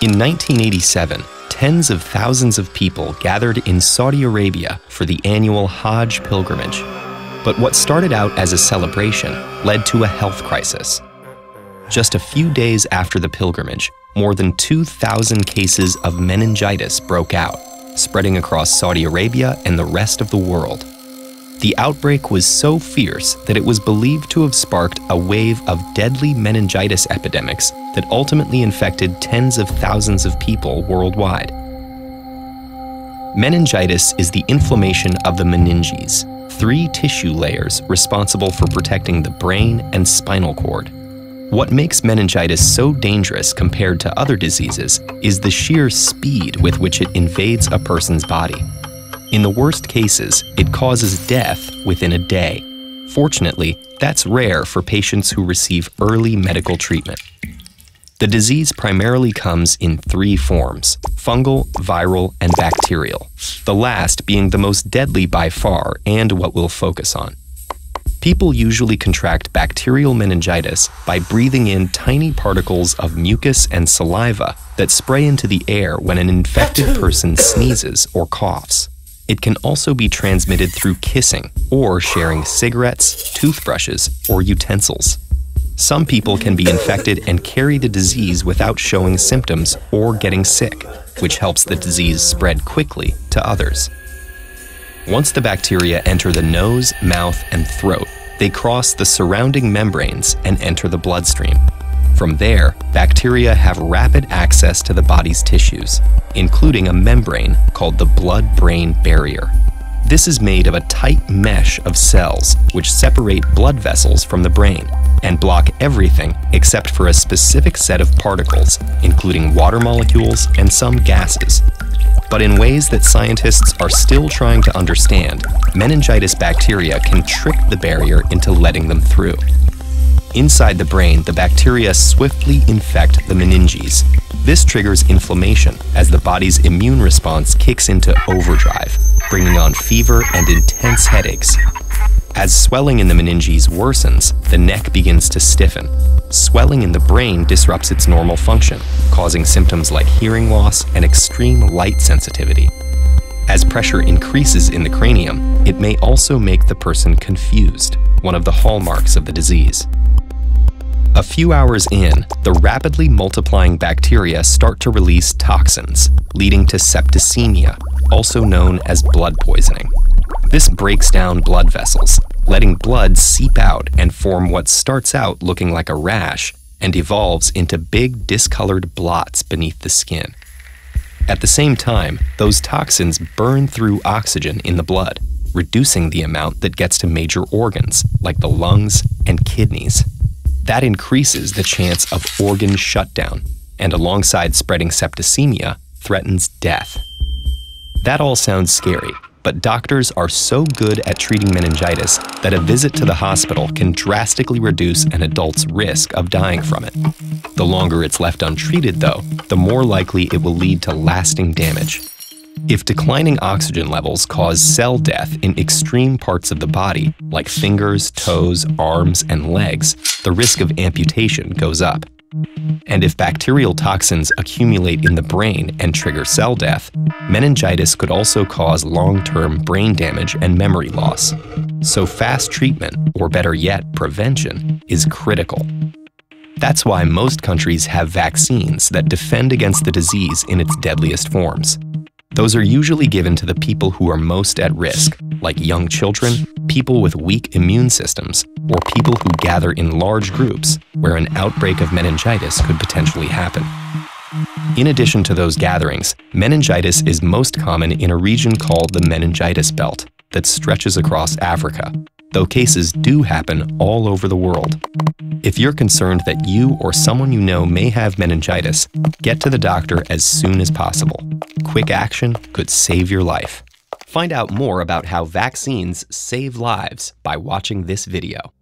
In 1987, tens of thousands of people gathered in Saudi Arabia for the annual Hajj pilgrimage. But what started out as a celebration led to a health crisis. Just a few days after the pilgrimage, more than 2,000 cases of meningitis broke out, spreading across Saudi Arabia and the rest of the world. The outbreak was so fierce that it was believed to have sparked a wave of deadly meningitis epidemics that ultimately infected tens of thousands of people worldwide. Meningitis is the inflammation of the meninges, 3 tissue layers responsible for protecting the brain and spinal cord. What makes meningitis so dangerous compared to other diseases is the sheer speed with which it invades a person's body. In the worst cases, it causes death within a day. Fortunately, that's rare for patients who receive early medical treatment. The disease primarily comes in 3 forms: fungal, viral, and bacterial, the last being the most deadly by far and what we'll focus on. People usually contract bacterial meningitis by breathing in tiny particles of mucus and saliva that spray into the air when an infected person sneezes or coughs. It can also be transmitted through kissing or sharing cigarettes, toothbrushes, or utensils. Some people can be infected and carry the disease without showing symptoms or getting sick, which helps the disease spread quickly to others. Once the bacteria enter the nose, mouth, and throat, they cross the surrounding membranes and enter the bloodstream. From there, bacteria have rapid access to the body's tissues, including a membrane called the blood-brain barrier. This is made of a tight mesh of cells which separate blood vessels from the brain and block everything except for a specific set of particles, including water molecules and some gases. But in ways that scientists are still trying to understand, meningitis bacteria can trick the barrier into letting them through. Inside the brain, the bacteria swiftly infect the meninges. This triggers inflammation as the body's immune response kicks into overdrive, bringing on fever and intense headaches. As swelling in the meninges worsens, the neck begins to stiffen. Swelling in the brain disrupts its normal function, causing symptoms like hearing loss and extreme light sensitivity. As pressure increases in the cranium, it may also make the person confused, one of the hallmarks of the disease. A few hours in, the rapidly multiplying bacteria start to release toxins, leading to septicemia, also known as blood poisoning. This breaks down blood vessels, letting blood seep out and form what starts out looking like a rash and evolves into big discolored blots beneath the skin. At the same time, those toxins burn through oxygen in the blood, reducing the amount that gets to major organs like the lungs and kidneys. That increases the chance of organ shutdown, and alongside spreading septicemia, threatens death. That all sounds scary, but doctors are so good at treating meningitis that a visit to the hospital can drastically reduce an adult's risk of dying from it. The longer it's left untreated, though, the more likely it will lead to lasting damage. If declining oxygen levels cause cell death in extreme parts of the body, like fingers, toes, arms, and legs, the risk of amputation goes up. And if bacterial toxins accumulate in the brain and trigger cell death, meningitis could also cause long-term brain damage and memory loss. So fast treatment, or better yet, prevention, is critical. That's why most countries have vaccines that defend against the disease in its deadliest forms. Those are usually given to the people who are most at risk, like young children, people with weak immune systems, or people who gather in large groups where an outbreak of meningitis could potentially happen. In addition to those gatherings, meningitis is most common in a region called the meningitis belt that stretches across Africa, though cases do happen all over the world. If you're concerned that you or someone you know may have meningitis, get to the doctor as soon as possible. Quick action could save your life. Find out more about how vaccines save lives by watching this video.